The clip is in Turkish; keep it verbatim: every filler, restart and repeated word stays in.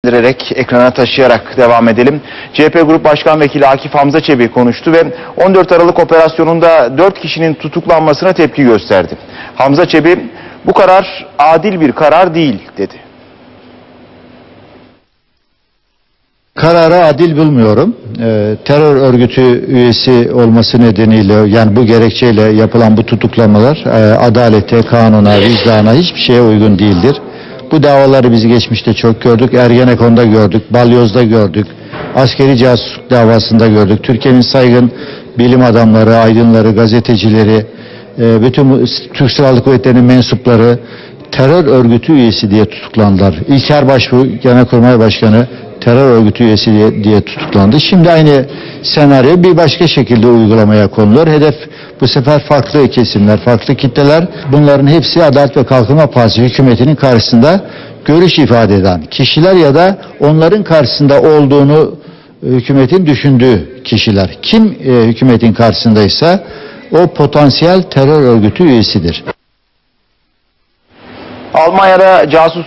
Direkt ekrana taşıyarak devam edelim. C H P Grup Başkan Vekili Akif Hamza Çebi konuştu ve on dört Aralık operasyonunda dört kişinin tutuklanmasına tepki gösterdi. Hamza Çebi, bu karar adil bir karar değil dedi. Kararı adil bulmuyorum. Ee, terör örgütü üyesi olması nedeniyle, yani bu gerekçeyle yapılan bu tutuklamalar e, adalete, kanuna, vicdana, hiçbir şeye uygun değildir. Bu davaları biz geçmişte çok gördük. Ergenekon'da gördük, Balyoz'da gördük, askeri casusluk davasında gördük. Türkiye'nin saygın bilim adamları, aydınları, gazetecileri, e, bütün Türk Silahlı Kuvvetleri'nin mensupları terör örgütü üyesi diye tutuklandılar. İlker Başbuğ, Genelkurmay Başkanı terör örgütü üyesi diye, diye tutuklandı. Şimdi aynı senaryo bir başka şekilde uygulamaya konuluyor. Hedef bu sefer farklı kesimler, farklı kitleler. Bunların hepsi Adalet ve Kalkınma Partisi hükümetinin karşısında görüş ifade eden kişiler ya da onların karşısında olduğunu hükümetin düşündüğü kişiler. Kim e, hükümetin karşısındaysa o potansiyel terör örgütü üyesidir. Almanya'da casus